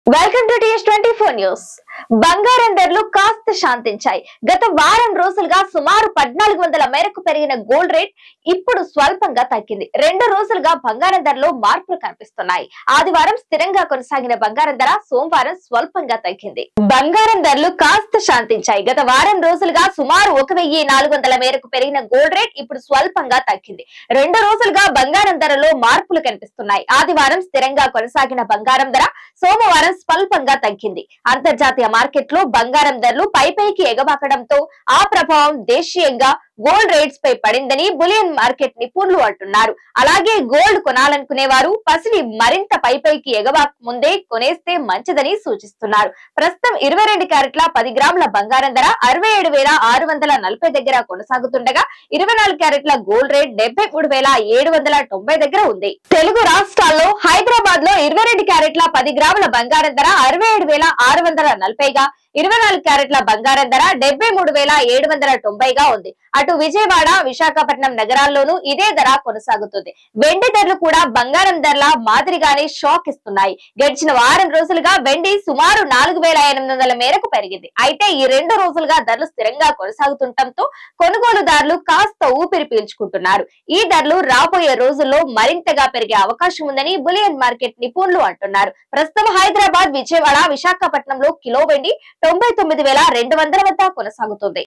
Welcome to TS24 news. బంగారం ధరలు కాస్త శాంతించాయి. గత వారం రోజులుగా సుమారు 1400 మేరకు పెరిగిన గోల్డ్ రేట్ ఇప్పుడు స్వల్పంగా తగ్గింది. 2 రోజులుగా బంగారం ధరలో మార్పులు కనిపిస్తున్నాయి. ఆదివారం స్థిరంగా కొనసాగిన బంగారం ధర సోమవారం స్వల్పంగా తగ్గింది. బంగారం ధరలు కాస్త శాంతించాయి. గత వారం రోజులుగా సుమారు 1400 మేరకు పెరిగిన గోల్డ్ రేట్ ఇప్పుడు స్వల్పంగా తగ్గింది. 2 రోజులుగా బంగారం ధరలో మార్పులు కనిపిస్తున్నాయి. ఆదివారం స్థిరంగా కొనసాగిన బంగారం ధర సోమవారం స్వల్పంగా తగ్గింది. అంతర్జాతీయ మార్కెట్ లో బంగారం ధరలు పైకి ఎగబాకడంతో ఆ ప్రభావం దేశీయంగా గోల్డ్ రేట్స్ పై పడిందని బులియన్ మార్కెట్ నిపుణులు అంటున్నారు. అలాగే గోల్డ్ కొనాలనుకునే వారు పసిడి మరింత పైకి ఎగబాక ముందే కొనేస్తే మంచిదని సూచిస్తున్నారు. ప్రస్తుతం 22 క్యారెట్ల 10 గ్రాముల బంగారం ధర 67,640 దగ్గర కొనసాగుతుండగా 24 క్యారెట్ల గోల్డ్ రేట్ 73,790 దగ్గర ఉంది. తెలుగు రాష్ట్రాల్లో హైదరాబాద్ లో 22 క్యారెట్ల 10 గ్రాముల బంగారం ధర 67,640 గా, 24 క్యారెట్ల బంగారం ధర 73,790 గా ఉంది. అటు విజయవాడ, విశాఖపట్నం నగరాల్లోనూ ఇదే ధర కొనసాగుతుంది. వెండి ధరలు కూడా బంగారం ధరల మాదిరిగానే షాక్ ఇస్తున్నాయి. గడిచిన వారం రోజులుగా వెండి సుమారు 4,800 మేరకు పెరిగింది. అయితే ఈ 2 రోజులుగా ధరలు స్థిరంగా కొనసాగుతుండటంతో కొనుగోలుదారులు కాస్త ఊపిరి పీల్చుకుంటున్నారు. ఈ ధరలు రాబోయే రోజుల్లో మరింతగా పెరిగే అవకాశం ఉందని బులియన్ మార్కెట్ నిపుణులు అంటున్నారు. ప్రస్తుతం హైదరాబాద్, విజయవాడ, విశాఖపట్నంలో కిలో వెండి 99,200 వద్ద కొనసాగుతుంది.